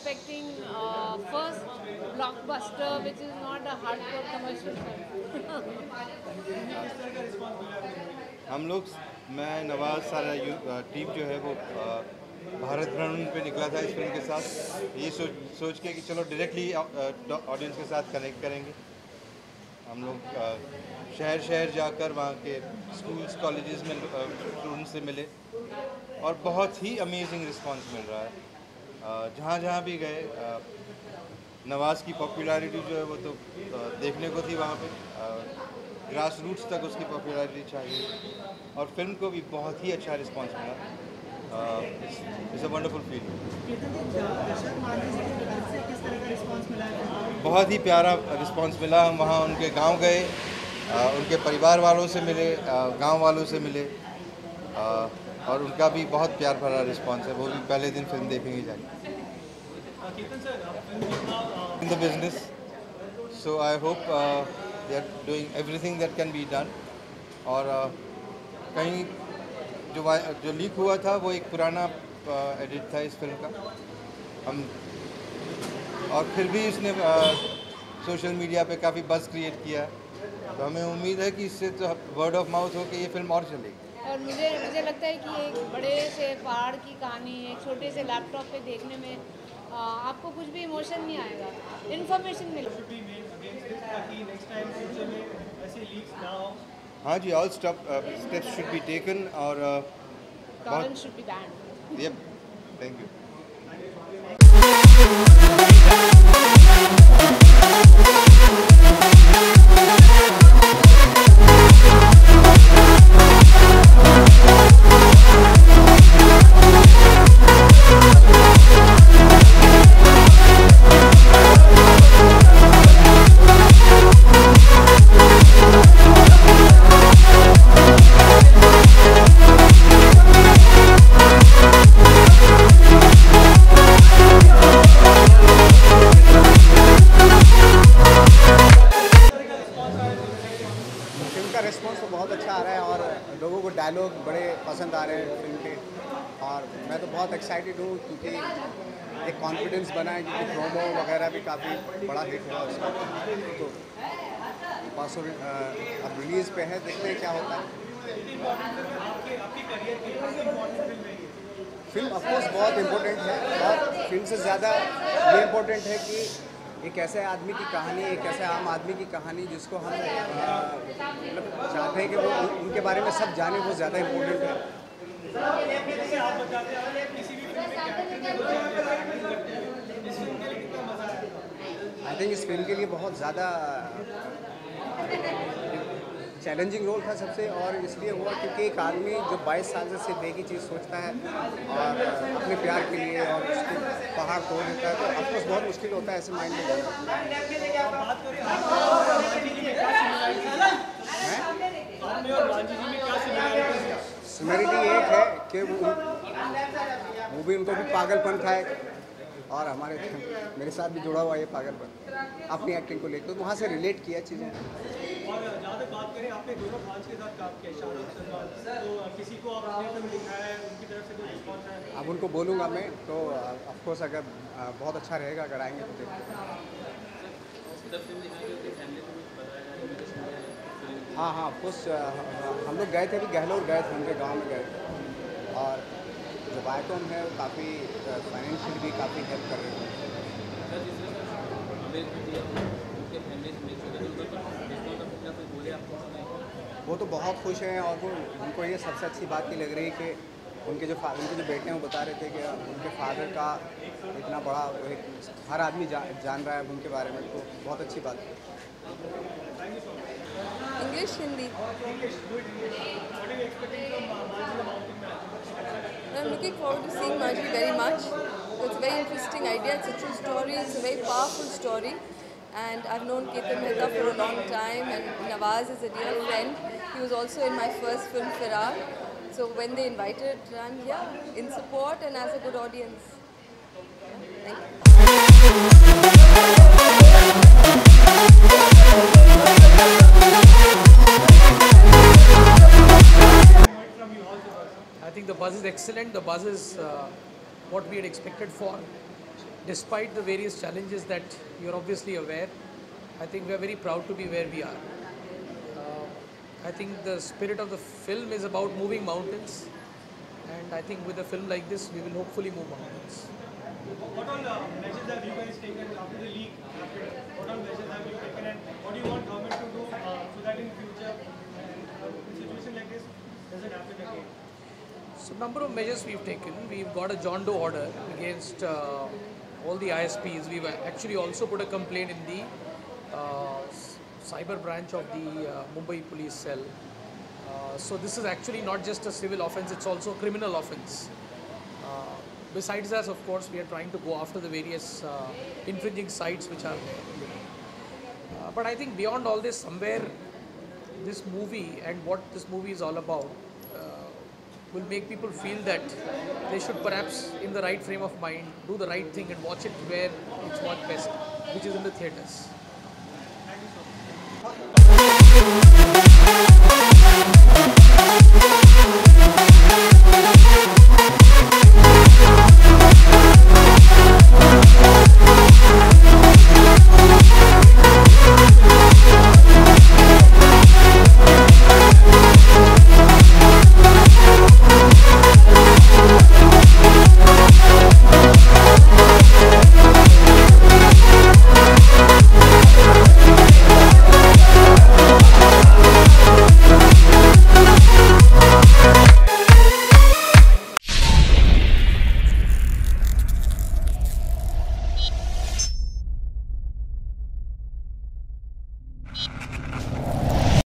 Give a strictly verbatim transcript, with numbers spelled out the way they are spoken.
expecting uh, first blockbuster, which is not a hardcore commercial film. हम लोग, मैं नवाज, सारा टीम जो है वो भारत भ्रमण पे निकला था इस फिल्म के साथ, ये सोच सोच के कि चलो डायरेक्टली ऑडियंस के साथ कनेक्ट करेंगे। हम लोग शहर शहर जाकर वहाँ के स्कूल्स कॉलेजेस में स्टूडेंट्स से मिले और बहुत ही अमेजिंग रिस्पांस मिल रहा है। जहाँ जहाँ भी गए नवाज़ की पॉपुलैरिटी जो है वो तो देखने को थी वहाँ पे, ग्रास रूट्स तक उसकी पॉपुलैरिटी चाहिए और फिल्म को भी बहुत ही अच्छा रिस्पांस मिला। It's a wonderful feel. बहुत ही प्यारा रिस्पांस मिला। हम वहाँ उनके गांव गए, उनके परिवार वालों से मिले, गांव वालों से मिले और उनका भी बहुत प्यार भरा रिस्पांस है। वो भी पहले दिन फिल्म देखेंगे जाके। In the business, so I hope they are doing everything that can be done. और uh, कहीं जो जो लीक हुआ था वो एक पुराना एडिट था इस फिल्म का, हम और फिर भी इसने सोशल मीडिया पे काफ़ी बज़ क्रिएट किया, तो हमें उम्मीद है कि इससे तो वर्ड ऑफ माउथ हो कि ये फिल्म और चलेगी। और मुझे मुझे लगता है कि एक बड़े से पहाड़ की कहानी एक छोटे से लैपटॉप पे देखने में आ, आपको कुछ भी इमोशन नहीं आएगा, इन्फॉर्मेशन मिलेगी। हाँ जी, all steps should be taken और torrent should be banned. Yup, thank you. Response तो बहुत अच्छा आ रहा है और लोगों को डायलॉग बड़े पसंद आ रहे हैं फिल्म के, और मैं तो बहुत एक्साइटेड हूँ क्योंकि एक कॉन्फिडेंस बना है, क्योंकि प्रोमो वगैरह भी काफ़ी बड़ा हिट हुआ उसका। तो परसों अब रिलीज़ पे है, देखते हैं क्या होता है। फिल्म ऑफकोर्स बहुत इम्पोर्टेंट है और फिल्म से ज़्यादा ये इम्पोर्टेंट है कि एक ऐसे आदमी की कहानी, एक ऐसे आम आदमी की कहानी जिसको हम मतलब चाहते हैं कि वो उनके बारे में सब जाने, वो ज़्यादा इम्पोर्टेंट है। आई थिंक इस फिल्म के लिए बहुत ज़्यादा चैलेंजिंग रोल था सबसे, और इसलिए हुआ क्योंकि एक आदमी जो बाईस साल से सिर्फ एक ही चीज़ सोचता है और अपने प्यार के लिए और उसके पहाड़ तोड़ देता है, तो ऑफकोर्स बहुत मुश्किल होता है ऐसे माइंड में। सिमिलरिटी एक है कि वो वो भी उनको भी पागलपन था और हमारे मेरे साथ भी जुड़ा हुआ ये पागलपन अपनी एक्टिंग को लेकर, तो वहाँ से रिलेट किया चीज़ें। और जहाँ तक बात करें, आपने दोनों भांज के साथ काम किया, शाहरुख सलमान, तो किसी को आपने फिल्म दिखाया है, उनकी तरफ से कोई रिस्पॉन्स है? अब उनको बोलूँगा मैं, तो ऑफकोर्स अगर बहुत अच्छा रहेगा, अगर आएंगे तो देखते हैं। हाँ हाँ ऑफकोर्स, हम लोग गए थे, अभी गहलोर गए थे, उनके गाँव में गए थे, और जो बायकॉम है वो काफ़ी फाइनेंशियल भी काफ़ी हेल्प कर रहे हैं। वो तो बहुत खुश हैं और वो उनको ये सबसे अच्छी बात की लग रही है कि उनके जो फादर उनके जो बेटे हैं वो बता रहे थे कि उनके फादर का इतना बड़ा एक हर आदमी जा, जान रहा है उनके बारे में, तो बहुत अच्छी बात है। English, Hindi. I'm looking forward to seeing Manjhi very much. It's a very interesting idea. It's a true story. It's a very powerful story. And I've known Ketan Mehta for a long time, and Nawaz is a dear friend. He was also in my first film, Firar. So when they invited, I'm here in support and as a good audience. Thank you. I think the buzz is excellent. The buzz is uh, what we had expected for. despite the various challenges that you're obviously aware, I think we are very proud to be where we are. Uh, I think the spirit of the film is about moving mountains, and I think with a film like this, we will hopefully move mountains. What all uh, measures have you guys taken after the leak happened? What all measures have you taken, and what do you want government to do uh, so that in future, uh, in a situation like this, doesn't happen again? So, number of measures we've taken. We've got a John Doe order against uh, all the I S Ps. We've actually also put a complaint in the uh, cyber branch of the uh, Mumbai police cell. Uh, so this is actually not just a civil offence, it's also a criminal offence. Uh, besides that, of course, we are trying to go after the various uh, infringing sites which are there. Uh, but I think beyond all this, somewhere this movie and what this movie is all about uh, will make people feel that they should perhaps, in the right frame of mind, do the right thing and watch it where it's worked best, which is in the theatres.